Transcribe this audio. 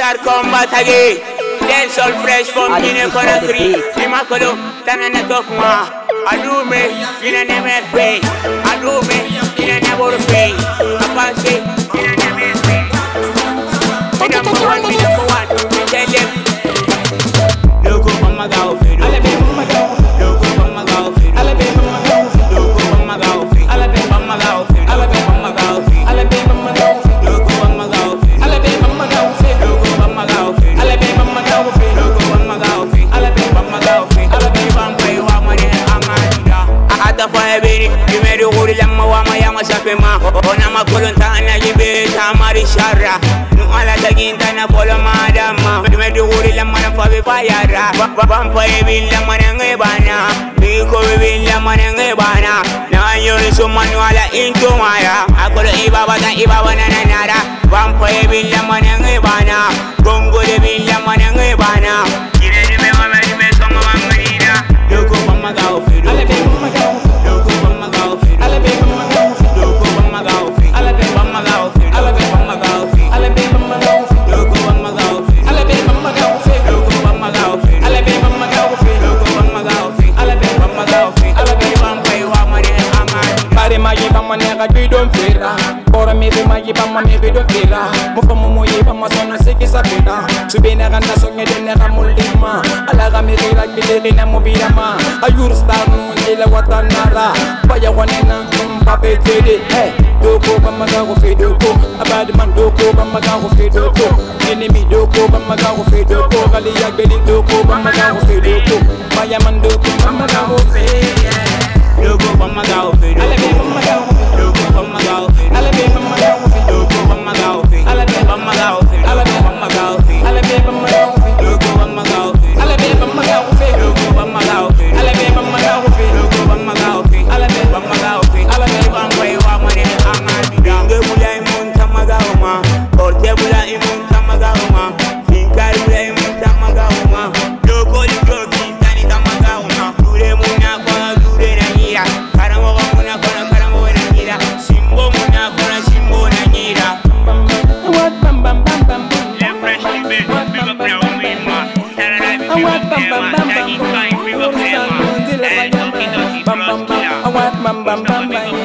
Star Combat again. Dance all fresh from Guinea Conakry. Immaculate, Tanana Tokma. Alume, in a name pay. Alume, in a never pay. Apase, in a name pay. Number one, tell them. Look up on my girlfriend. Look up on my girlfriend. Look up on my girlfriend. Look up on my girlfriend. Look up on my girlfriend. Look up on my girlfriend. Look up on my girlfriend. Ata fa ebiri, imeri uri lamma wa ma yama sapema. Ona makolonta na jibe tamari shara. Ala taginta na polo madama. Imeri uri lamma na fa be fayara. Bampa ebi lamma na ngebana. Biko ebi lamma na ngebana. Na yori so manuala into maya. Akolo ibaba na nara. Bampa ebi lamma na ngebana. Gongo ebi lamma na ngebana. Kire me mama me songa mangarina. Yoko mama gao firu. Bora maybe my yipama maybe don't feel Mufamu yipama sona seki sapita Subena ganda sonye dene gamulima Alaga mirira kidere na mobirama Ayur star no ndela watanara Baya wanena pape tede Hey, doko bamaga go fe doko Abad man doko bamaga go fe doko Enemy doko bamaga go fe doko Gali yagbeli doko bamaga go fe doko Baya man doko bamaga go fe Doko bamaga go fe doko bam bam bam